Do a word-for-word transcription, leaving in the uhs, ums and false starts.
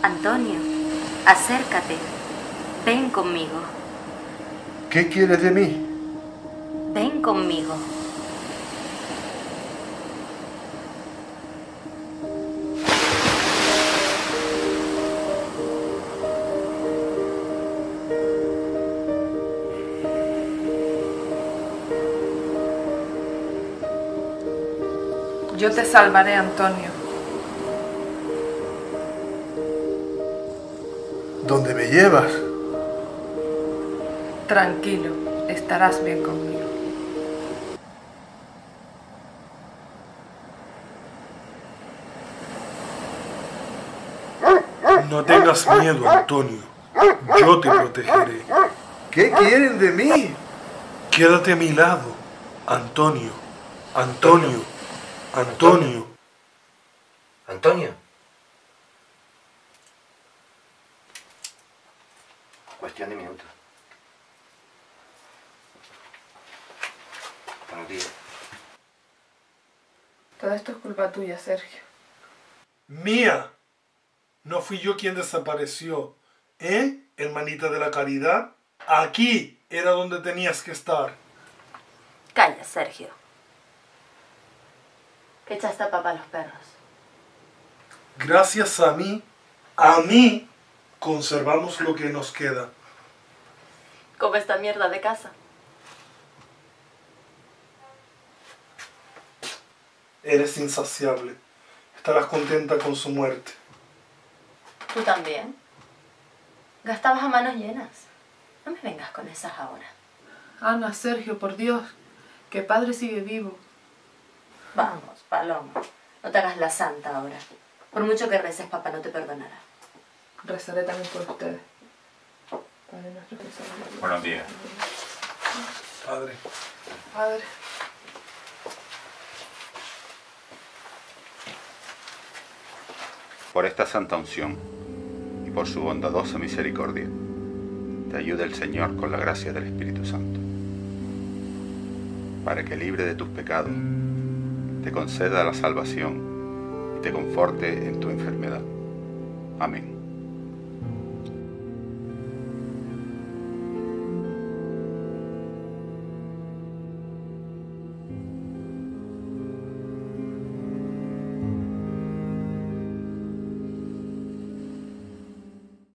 Antonio, acércate. Ven conmigo. ¿Qué quieres de mí? Ven conmigo. Yo te salvaré, Antonio. ¿Dónde me llevas? Tranquilo, estarás bien conmigo. No tengas miedo, Antonio. Yo te protegeré. ¿Qué quieren de mí? Quédate a mi lado, Antonio. Antonio. Antonio. Antonio. Cuestión de minutos. Buenos días. Todo esto es culpa tuya, Sergio. Mía. No fui yo quien desapareció. ¿Eh, hermanita de la caridad? Aquí era donde tenías que estar. Calla, Sergio. Que echaste a papá a los perros. Gracias a mí, a mí, conservamos lo que nos queda. Como esta mierda de casa. Eres insaciable. Estarás contenta con su muerte. Tú también. Gastabas a manos llenas. No me vengas con esas ahora. Ana, Sergio, por Dios, que padre sigue vivo. Vamos, Paloma. No te hagas la santa ahora. Por mucho que reces, papá no te perdonará. Rezaré también por ustedes. Padre nuestro que estás en los cielos. Buenos días. Padre. Padre. Por esta santa unción y por su bondadosa misericordia, te ayude el Señor con la gracia del Espíritu Santo, para que libre de tus pecados, te conceda la salvación y te conforte en tu enfermedad. Amén.